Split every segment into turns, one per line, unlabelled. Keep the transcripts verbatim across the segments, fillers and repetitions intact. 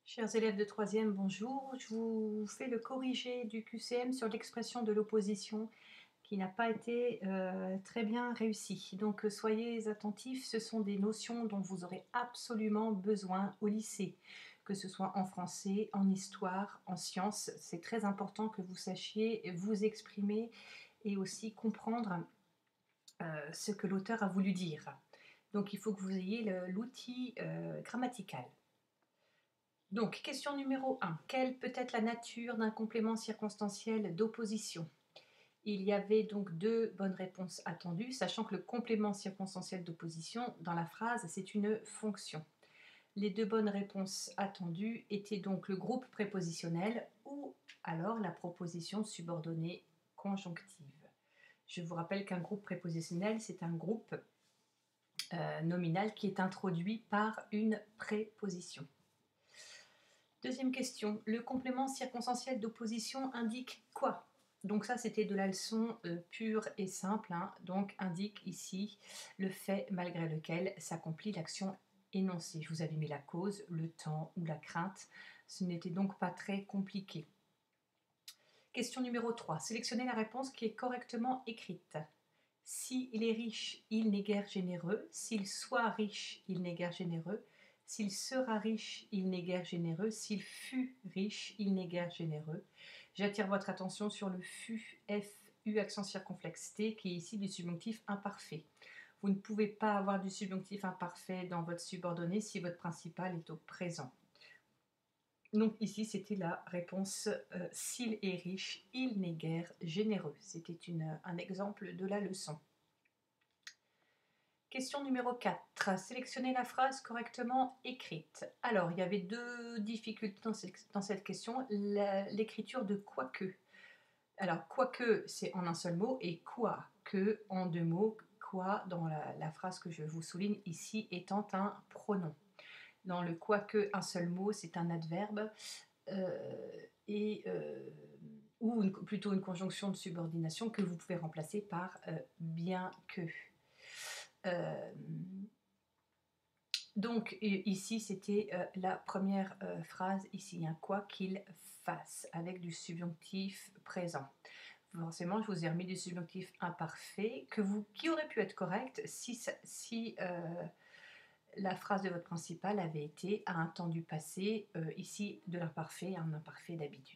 Chers élèves de troisième, bonjour. Je vous fais le corrigé du Q C M sur l'expression de l'opposition qui n'a pas été euh, très bien réussi. Donc soyez attentifs, ce sont des notions dont vous aurez absolument besoin au lycée, que ce soit en français, en histoire, en sciences. C'est très important que vous sachiez vous exprimer et aussi comprendre euh, ce que l'auteur a voulu dire. Donc il faut que vous ayez l'outil euh, grammatical. Donc, question numéro un. Quelle peut être la nature d'un complément circonstanciel d'opposition? Il y avait donc deux bonnes réponses attendues, sachant que le complément circonstanciel d'opposition dans la phrase, c'est une fonction. Les deux bonnes réponses attendues étaient donc le groupe prépositionnel ou alors la proposition subordonnée conjonctive. Je vous rappelle qu'un groupe prépositionnel, c'est un groupe euh, nominal qui est introduit par une préposition. Deuxième question, le complément circonstanciel d'opposition indique quoi? Donc ça, c'était de la leçon euh, pure et simple, hein. Donc indique ici le fait malgré lequel s'accomplit l'action énoncée. Je vous avais mis la cause, le temps ou la crainte. Ce n'était donc pas très compliqué. Question numéro trois, sélectionnez la réponse qui est correctement écrite. S'il est riche, il n'est guère généreux. S'il soit riche, il n'est guère généreux. S'il sera riche, il n'est guère généreux. S'il fut riche, il n'est guère généreux. J'attire votre attention sur le fut, F U accent circonflexe T, qui est ici du subjonctif imparfait. Vous ne pouvez pas avoir du subjonctif imparfait dans votre subordonné si votre principal est au présent. Donc ici, c'était la réponse euh, s'il est riche, il n'est guère généreux. C'était un exemple de la leçon. Question numéro quatre. Sélectionnez la phrase correctement écrite. Alors, il y avait deux difficultés dans cette question. L'écriture de quoique. Alors, quoique, c'est en un seul mot, et quoi que en deux mots. Quoi, dans la, la phrase que je vous souligne ici, étant un pronom. Dans le quoique, un seul mot, c'est un adverbe. Euh, et, euh, ou une, plutôt une conjonction de subordination que vous pouvez remplacer par euh, bien que. Euh, donc ici c'était euh, la première euh, phrase, ici un quoi qu'il fasse avec du subjonctif présent. Forcément je vous ai remis du subjonctif imparfait que vous, qui aurait pu être correct si, si euh, la phrase de votre principal avait été à un temps du passé, euh, ici de l'imparfait à un imparfait d'habitude.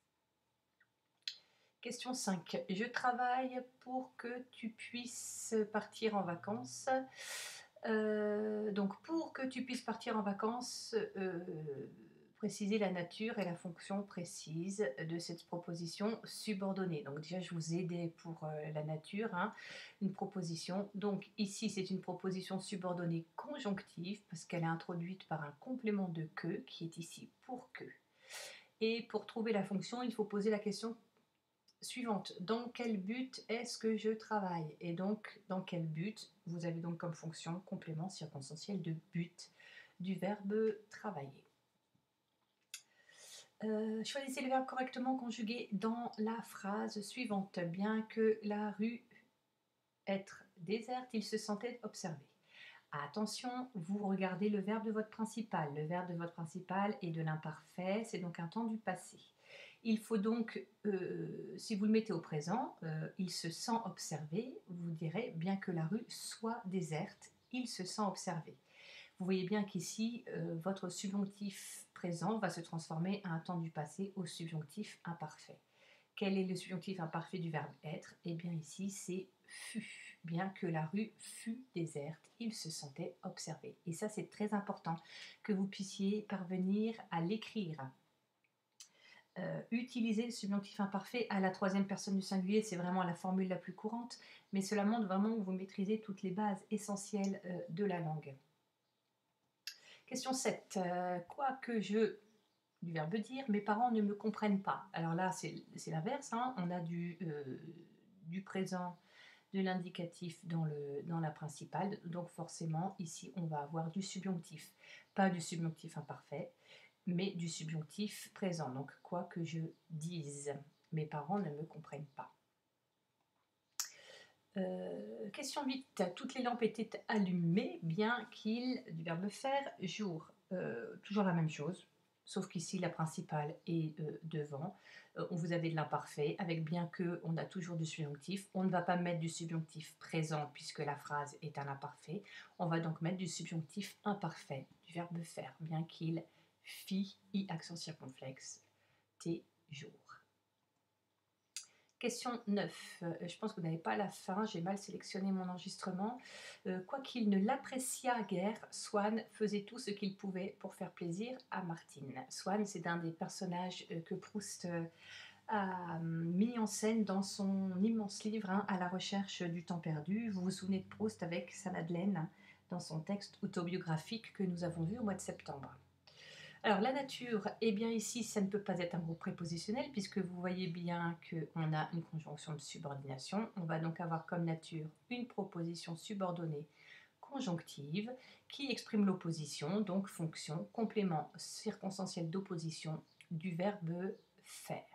Question cinq. Je travaille pour que tu puisses partir en vacances. Euh, donc, pour que tu puisses partir en vacances, euh, préciser la nature et la fonction précise de cette proposition subordonnée. Donc, déjà, je vous ai aidé pour euh, la nature, hein, une proposition. Donc, ici, c'est une proposition subordonnée conjonctive parce qu'elle est introduite par un complément de que qui est ici pour que. Et pour trouver la fonction, il faut poser la question suivante. Dans quel but est-ce que je travaille? Et donc, dans quel but? Vous avez donc comme fonction complément circonstanciel de but du verbe travailler. Euh, choisissez le verbe correctement conjugué dans la phrase suivante. Bien que la rue être déserte, il se sentait observé. Attention, vous regardez le verbe de votre principal. Le verbe de votre principal est de l'imparfait, c'est donc un temps du passé. Il faut donc, euh, si vous le mettez au présent, euh, il se sent observé, vous direz, bien que la rue soit déserte, il se sent observé. Vous voyez bien qu'ici, euh, votre subjonctif présent va se transformer à un temps du passé au subjonctif imparfait. Quel est le subjonctif imparfait du verbe être? Eh bien ici, c'est fut. Bien que la rue fût déserte, il se sentait observé. Et ça, c'est très important que vous puissiez parvenir à l'écrire. Euh, utiliser le subjonctif imparfait à la troisième personne du singulier, c'est vraiment la formule la plus courante, mais cela montre vraiment que vous maîtrisez toutes les bases essentielles euh, de la langue. Question sept. Euh, quoi que je, du verbe dire, mes parents ne me comprennent pas. Alors là, c'est l'inverse, hein. On a du, euh, du présent, de l'indicatif dans, le, dans la principale, donc forcément, ici, on va avoir du subjonctif. Pas du subjonctif imparfait, mais du subjonctif présent. Donc, quoi que je dise, mes parents ne me comprennent pas. Euh, question huit. Toutes les lampes étaient allumées, bien qu'il, du verbe faire, jour. Euh, toujours la même chose. sauf qu'ici la principale est euh, devant. Euh, vous avez de l'imparfait, avec bien que on a toujours du subjonctif. On ne va pas mettre du subjonctif présent puisque la phrase est un imparfait. On va donc mettre du subjonctif imparfait, du verbe faire, bien qu'il fit, i accent circonflexe, t jour. Question neuf. Euh, je pense que vous n'avez pas la fin, j'ai mal sélectionné mon enregistrement. Euh, Quoiqu'il ne l'appréciât guère, Swann faisait tout ce qu'il pouvait pour faire plaisir à Martine. Swann, c'est un des personnages euh, que Proust euh, a mis en scène dans son immense livre hein, À la recherche du temps perdu. Vous vous souvenez de Proust avec sa Madeleine hein, dans son texte autobiographique que nous avons vu au mois de septembre. Alors la nature, eh bien ici, ça ne peut pas être un groupe prépositionnel puisque vous voyez bien qu'on a une conjonction de subordination. On va donc avoir comme nature une proposition subordonnée conjonctive qui exprime l'opposition, donc fonction, complément circonstanciel d'opposition du verbe faire.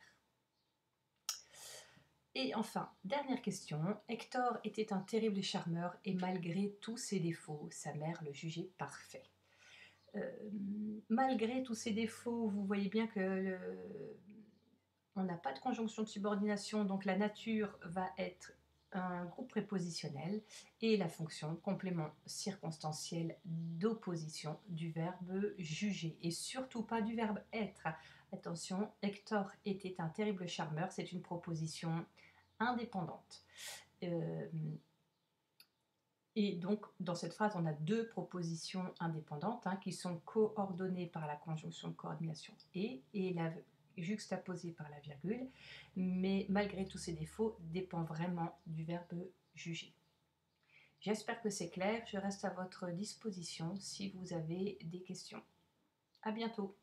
Et enfin, dernière question, Hector était un terrible charmeur et malgré tous ses défauts, sa mère le jugeait parfait. Euh, malgré tous ces défauts, vous voyez bien que le, on n'a pas de conjonction de subordination, donc la nature va être un groupe prépositionnel et la fonction complément circonstanciel d'opposition du verbe juger et surtout pas du verbe être. Attention, Hector était un terrible charmeur, c'est une proposition indépendante. Euh, Et donc, dans cette phrase, on a deux propositions indépendantes hein, qui sont coordonnées par la conjonction de coordination et, et la, juxtaposées par la virgule, mais malgré tous ces défauts, dépend vraiment du verbe juger. J'espère que c'est clair, je reste à votre disposition si vous avez des questions. À bientôt.